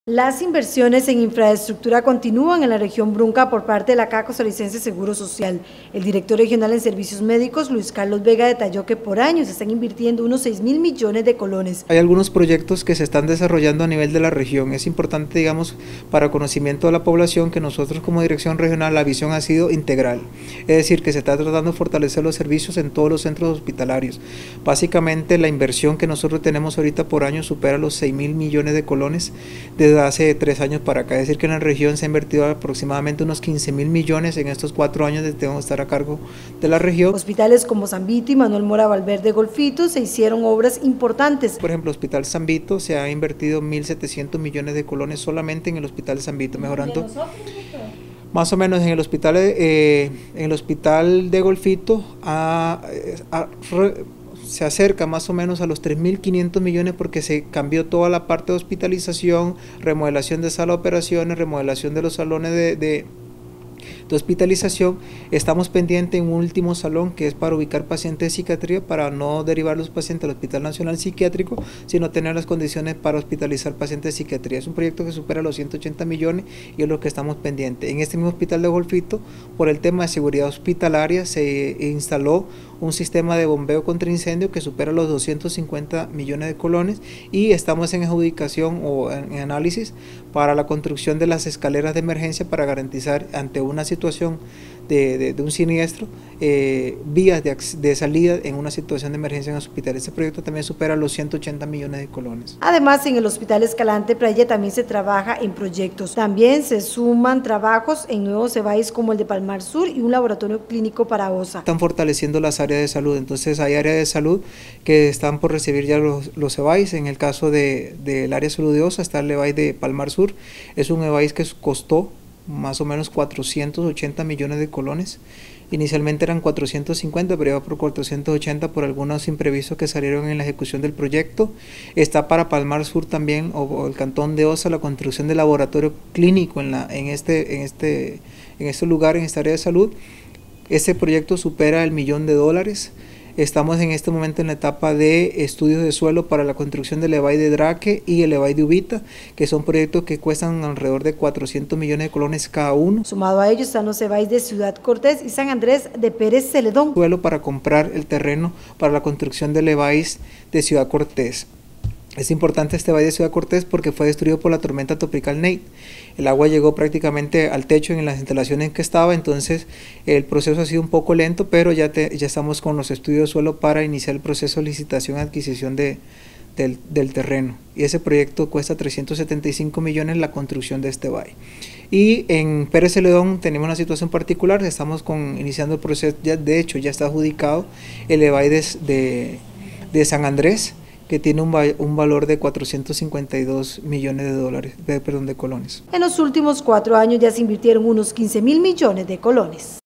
Las inversiones en infraestructura continúan en la región Brunca por parte de la Caja Costarricense de Seguro Social. El director regional en servicios médicos, Luis Carlos Vega, detalló que por año se están invirtiendo unos 6.000 millones de colones. Hay algunos proyectos que se están desarrollando a nivel de la región. Es importante, digamos, para conocimiento de la población que nosotros como dirección regional la visión ha sido integral. Es decir, que se está tratando de fortalecer los servicios en todos los centros hospitalarios. Básicamente la inversión que nosotros tenemos ahorita por año supera los 6.000 millones de colones desde hace 3 años para acá. Es decir, que en la región se ha invertido aproximadamente unos 15.000 millones en estos 4 años de tengo que estar a cargo de la región. Hospitales como San Vito y Manuel Mora Valverde Golfito se hicieron obras importantes. Por ejemplo, Hospital San Vito se ha invertido 1.700 millones de colones solamente en el Hospital San Vito, mejorando más o menos en el hospital de Golfito se acerca más o menos a los 3.500 millones porque se cambió toda la parte de hospitalización, remodelación de sala de operaciones, remodelación de los salones de hospitalización. Estamos pendientes en un último salón que es para ubicar pacientes de psiquiatría, para no derivar los pacientes al Hospital Nacional Psiquiátrico, sino tener las condiciones para hospitalizar pacientes de psiquiatría. Es un proyecto que supera los 180 millones y es lo que estamos pendientes. En este mismo hospital de Golfito, por el tema de seguridad hospitalaria, se instaló un sistema de bombeo contra incendio que supera los 250 millones de colones y estamos en adjudicación o en análisis para la construcción de las escaleras de emergencia para garantizar ante una situación de un siniestro, vías de salida en una situación de emergencia en el hospital. Este proyecto también supera los 180 millones de colones. Además, en el Hospital Escalante Praia también se trabaja en proyectos. También se suman trabajos en nuevos EBAIS como el de Palmar Sur y un laboratorio clínico para OSA. Están fortaleciendo las áreas de salud, entonces hay áreas de salud que están por recibir ya los EBAIS. En el caso del área de salud de OSA está el EBAIS de Palmar Sur, es un EBAIS que costó más o menos 480 millones de colones. Inicialmente eran 450, pero iba por 480 por algunos imprevistos que salieron en la ejecución del proyecto. Está para Palmar Sur también, o el cantón de Osa, la construcción del laboratorio clínico en este lugar, en esta área de salud. Este proyecto supera el $1.000.000. Estamos en este momento en la etapa de estudios de suelo para la construcción del EBAI de Draque y el EBAI de Ubita, que son proyectos que cuestan alrededor de 400 millones de colones cada uno. Sumado a ellos están los EBAIs de Ciudad Cortés y San Andrés de Pérez Celedón. Suelo para comprar el terreno para la construcción del EBAI de Ciudad Cortés. Es importante este EBAI de Ciudad Cortés porque fue destruido por la tormenta tropical Nate. El agua llegó prácticamente al techo en las instalaciones en que estaba, entonces el proceso ha sido un poco lento, pero ya estamos con los estudios de suelo para iniciar el proceso de licitación y adquisición del terreno. Y ese proyecto cuesta 375 millones la construcción de este EBAI. Y en Pérez Celedón tenemos una situación particular, estamos iniciando el proceso, de hecho ya está adjudicado el EBAI de San Andrés, que tiene un valor de 452 millones de colones. En los últimos 4 años ya se invirtieron unos 15.000 millones de colones.